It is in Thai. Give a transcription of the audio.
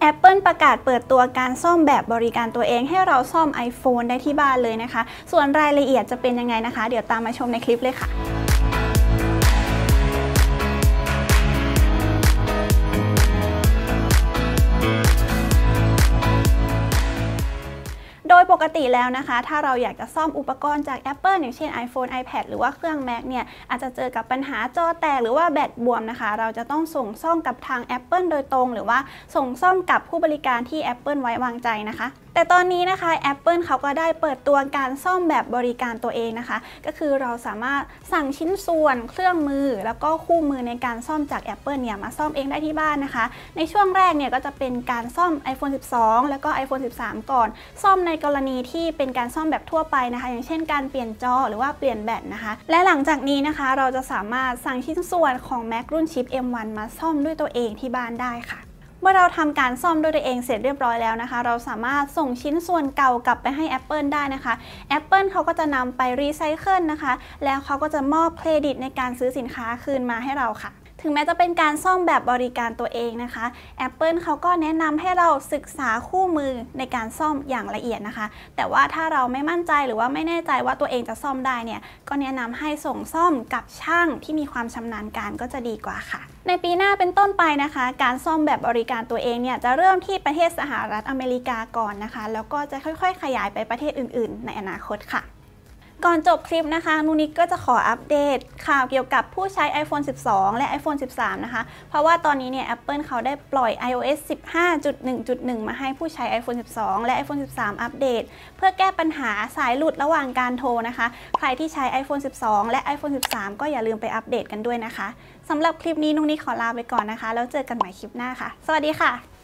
Apple ประกาศเปิดตัวการซ่อมแบบบริการตัวเองให้เราซ่อม iPhone ได้ที่บ้านเลยนะคะส่วนรายละเอียดจะเป็นยังไงนะคะเดี๋ยวตามมาชมในคลิปเลยค่ะโดยปกติแล้วนะคะถ้าเราอยากจะซ่อมอุปกรณ์จาก Apple อย่างเช่น iPhone iPad หรือว่าเครื่อง Mac เนี่ยอาจจะเจอกับปัญหาจอแตกหรือว่าแบตบวมนะคะเราจะต้องส่งซ่อมกับทาง Apple โดยตรงหรือว่าส่งซ่อมกับผู้บริการที่ Apple ไว้วางใจนะคะแต่ตอนนี้นะคะ Apple เขาก็ได้เปิดตัวการซ่อมแบบบริการตัวเองนะคะก็คือเราสามารถสั่งชิ้นส่วนเครื่องมือแล้วก็คู่มือในการซ่อมจาก Apple เนี่ยมาซ่อมเองได้ที่บ้านนะคะในช่วงแรกเนี่ยก็จะเป็นการซ่อม iPhone 12 แล้วก็ iPhone 13 ก่อนซ่อมในกรณีที่เป็นการซ่อมแบบทั่วไปนะคะอย่างเช่นการเปลี่ยนจอหรือว่าเปลี่ยนแบตนะคะและหลังจากนี้นะคะเราจะสามารถสั่งชิ้นส่วนของ Mac รุ่นชิป M1 มาซ่อมด้วยตัวเองที่บ้านได้ค่ะเมื่อเราทำการซ่อมด้วยตัวเองเสร็จเรียบร้อยแล้วนะคะเราสามารถส่งชิ้นส่วนเก่ากลับไปให้ Apple ได้นะคะ Apple เขาก็จะนำไปรีไซเคิลนะคะแล้วเขาก็จะมอบเครดิตในการซื้อสินค้าคืนมาให้เราค่ะถึงแม้จะเป็นการซ่อมแบบบริการตัวเองนะคะ Apple เขาก็แนะนำให้เราศึกษาคู่มือในการซ่อมอย่างละเอียดนะคะแต่ว่าถ้าเราไม่มั่นใจหรือว่าไม่แน่ใจว่าตัวเองจะซ่อมได้เนี่ยก็แนะนำให้ส่งซ่อมกับช่างที่มีความชำนาญการก็จะดีกว่าค่ะในปีหน้าเป็นต้นไปนะคะการซ่อมแบบบริการตัวเองเนี่ยจะเริ่มที่ประเทศสหรัฐอเมริกาก่อนนะคะแล้วก็จะค่อยๆขยายไปประเทศอื่นๆในอนาคตค่ะก่อนจบคลิปนะคะนุนิกก็จะขออัปเดตข่าวเกี่ยวกับผู้ใช้ iPhone 12 และ iPhone 13 นะคะเพราะว่าตอนนี้เนี่ย Apple เขาได้ปล่อย iOS 15.1.1 มาให้ผู้ใช้ iPhone 12 และ iPhone 13 อัปเดตเพื่อแก้ปัญหาสายหลุดระหว่างการโทรนะคะใครที่ใช้ iPhone 12 และ iPhone 13 ก็อย่าลืมไปอัปเดตกันด้วยนะคะสำหรับคลิปนี้นุนิกขอลาไปก่อนนะคะแล้วเจอกันใหม่คลิปหน้าค่ะสวัสดีค่ะ